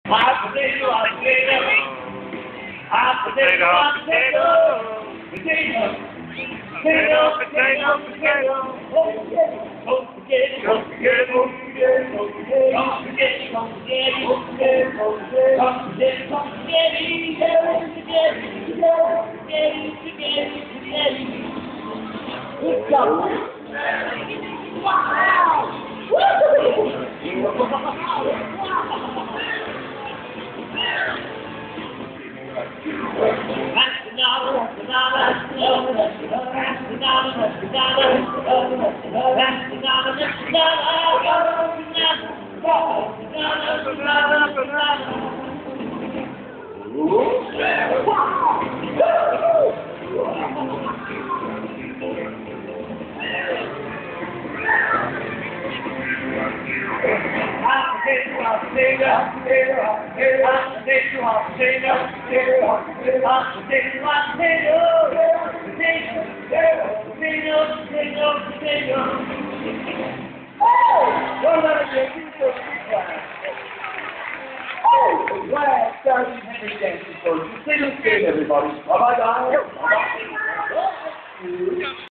Hot potato, hot potato. Hot potato, hot potato. Potato. Potato, potato, potato. Don't forget, don't forget, don't forget, don't forget. Don't forget, don't forget, don't forget, don't forget. Don't forget, don't forget, good job. Wow! Everybody. Bye-bye, guys. Bye-bye.